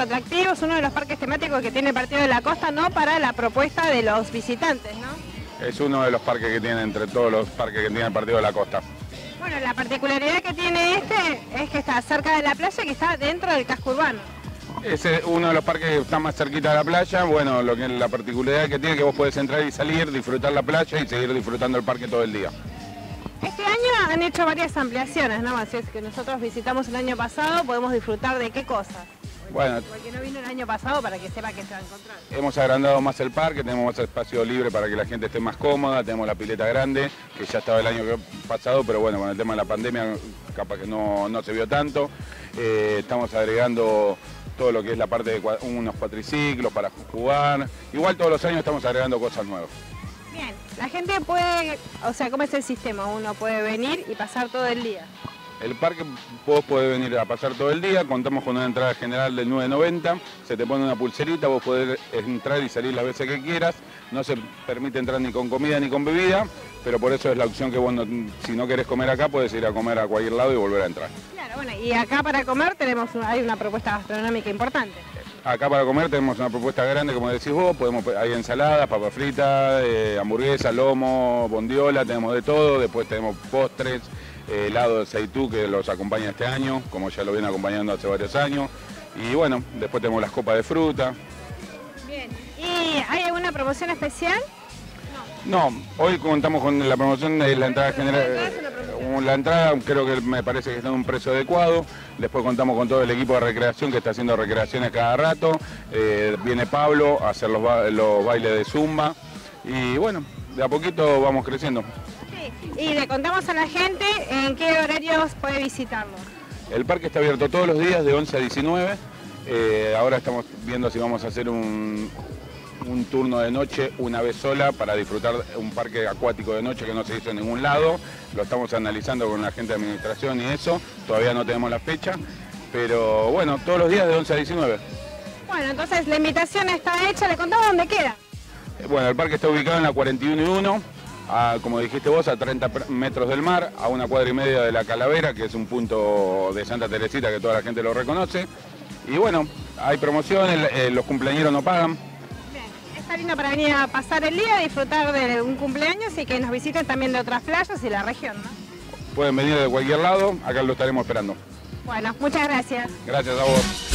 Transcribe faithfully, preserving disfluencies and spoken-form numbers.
atractivos, uno de los parques temáticos que tiene el Partido de la Costa, ¿no? Para la propuesta de los visitantes, ¿no? Es uno de los parques que tiene entre todos los parques que tiene el Partido de la Costa. Bueno, la particularidad que tiene este es que está cerca de la playa y que está dentro del casco urbano. Es uno de los parques que está más cerquita de la playa. Bueno, lo que la particularidad que tiene es que vos podés entrar y salir, disfrutar la playa y seguir disfrutando el parque todo el día. Este año han hecho varias ampliaciones, ¿no? Así es que nosotros visitamos el año pasado, podemos disfrutar de qué cosas. Bueno, porque no vino el año pasado para que sepa que se va a encontrar. Hemos agrandado más el parque, tenemos más espacio libre para que la gente esté más cómoda, tenemos la pileta grande, que ya estaba el año pasado, pero bueno, con el tema de la pandemia capaz que no, no se vio tanto. Eh, estamos agregando todo lo que es la parte de unos cuatriciclos para jugar. Igual todos los años estamos agregando cosas nuevas. Bien, la gente puede, o sea, ¿cómo es el sistema? Uno puede venir y pasar todo el día. El parque vos podés venir a pasar todo el día, contamos con una entrada general del nueve noventa, se te pone una pulserita, vos podés entrar y salir las veces que quieras, no se permite entrar ni con comida ni con bebida, pero por eso es la opción que vos, no, si no querés comer acá, podés ir a comer a cualquier lado y volver a entrar. Claro, bueno, y acá para comer tenemos, hay una propuesta gastronómica importante. Acá para comer tenemos una propuesta grande, como decís vos, podemos, hay ensaladas, papas fritas, eh, hamburguesas, lomo, bondiola, tenemos de todo, después tenemos postres, eh, helado de aceitú que los acompaña este año, como ya lo viene acompañando hace varios años, y bueno, después tenemos las copas de fruta. Bien, ¿y hay alguna promoción especial? No, hoy contamos con la promoción de la entrada general. La entrada creo que me parece que está en un precio adecuado. Después contamos con todo el equipo de recreación que está haciendo recreaciones cada rato. Eh, viene Pablo a hacer los, ba los bailes de zumba. Y bueno, de a poquito vamos creciendo. Sí. Y le contamos a la gente en qué horarios puede visitarlo. El parque está abierto todos los días de once a diecinueve. Eh, ahora estamos viendo si vamos a hacer un... un turno de noche una vez sola para disfrutar un parque acuático de noche que no se hizo en ningún lado. Lo estamos analizando con la gente de administración y eso, todavía no tenemos la fecha, pero bueno, todos los días de once a diecinueve. Bueno, entonces la invitación está hecha, le contamos dónde queda. Bueno, el parque está ubicado en la cuarenta y uno y uno, a, como dijiste vos, a treinta metros del mar, a una cuadra y media de la Calavera, que es un punto de Santa Teresita que toda la gente lo reconoce. Y bueno, hay promociones, eh, los cumpleañeros no pagan. Está lindo para venir a pasar el día, disfrutar de un cumpleaños y que nos visiten también de otras playas y la región, ¿no? Pueden venir de cualquier lado, acá lo estaremos esperando. Bueno, muchas gracias. Gracias a vos.